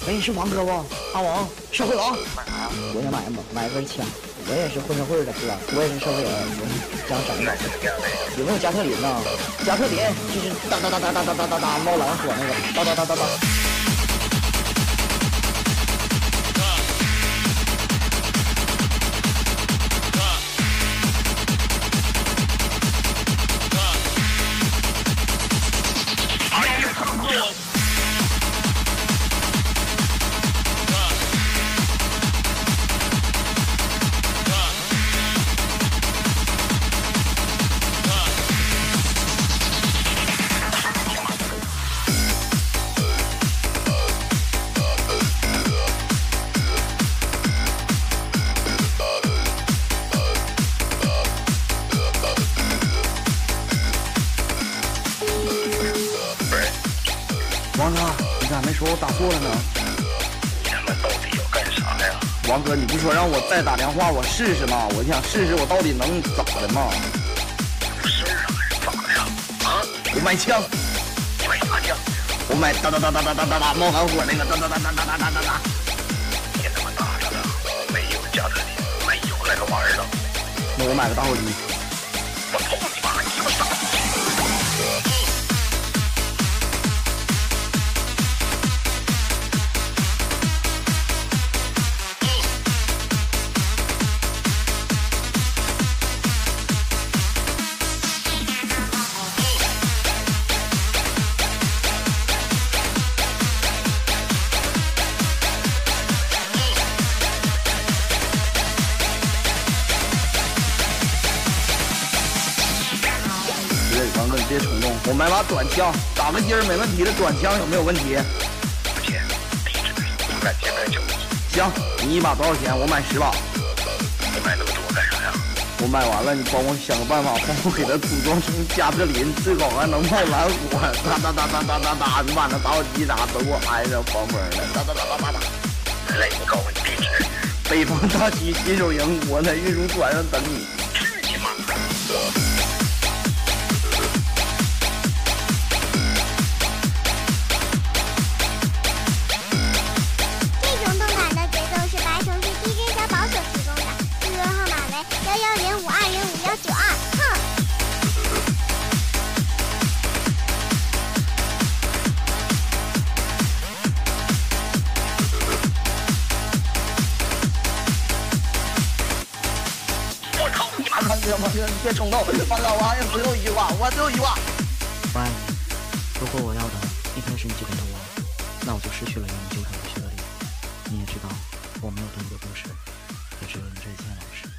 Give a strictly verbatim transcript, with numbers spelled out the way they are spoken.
喂，是王哥不？阿王，社会王。 买啥呀？ 我想买买根枪，我也是混社会的，是吧？我也是社会人，我想整一个。有没有加特林呢？加特林就是哒哒哒哒哒哒哒哒哒猫蓝火那个，哒哒哒哒哒。王哥，你咋没说我打错了呢？ 你他妈到底要干啥呀？ 王哥，你不说让我再打电话我试试吗？我想试试我到底能咋的嘛？ 有事儿啊？咋的呀？啊？ 我买枪， 你买啥枪？ 我买哒哒哒哒哒哒哒哒冒蓝火那个哒哒哒哒哒哒哒哒哒。 你他妈打着了，没有加特林，没有那个玩意儿了。 那我买个打火机。 我操你妈！你他妈傻！ 王哥，你别冲动，我买把短枪，打个筋儿没问题的。短枪有没有问题？ 不钱，地址我敢接待九。 行，你一把多少钱？我买十把。 你买那么多干啥呀？ 我买完了，你帮我想个办法，帮我给它组装成加特林，最好还能冒蓝火，哒哒哒哒哒哒哒，你把那打火机啥都给我安上，防风的，哒哒哒哒哒哒。 来，你告诉你地址。 北方大区新手营，我在运输船上等你。 去你妈！ 王哥，你别冲动，王哥，我还有最后一句话，我最后一句话。我爱你，如果我要的一开始你就给了我，那我就失去了与你纠缠的权利。你也知道，我没有读过故事，也只有你这一件往事。